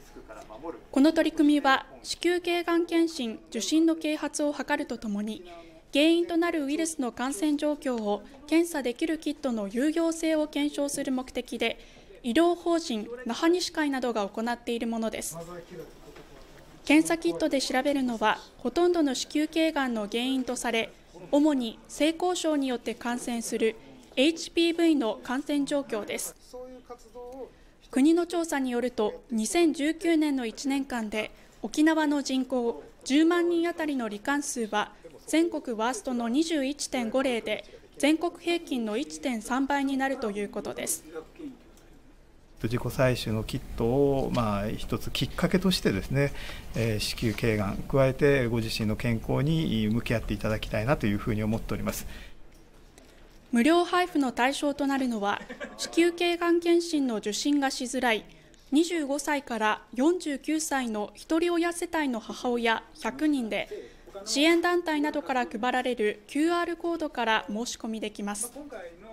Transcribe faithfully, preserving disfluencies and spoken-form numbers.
この取り組みは子宮頸がん検診・受診の啓発を図るとともに、原因となるウイルスの感染状況を検査できるキットの有用性を検証する目的で、医療法人那覇西会などが行っているものです。検査キットで調べるのは、ほとんどの子宮頸がんの原因とされ、主に性交渉によって感染する エイチピーブイ の感染状況です。国の調査によると、にせんじゅうきゅうねんのいちねんかんで沖縄の人口じゅうまんにんあたりの罹患数は全国ワーストの にじゅういってんごれい で、全国平均の いってんさんばいになるということです。 自己採取のキットを、まあ、一つきっかけとしてですね、えー、子宮頸がん、加えてご自身の健康に向き合っていただきたいなというふうに思っております。 無料配布の対象となるのは、子宮頸がん検診の受診がしづらいにじゅうごさいからよんじゅうきゅうさいのひとり親世帯の母親ひゃくにんで、支援団体などから配られる キューアール コードから申し込みできます。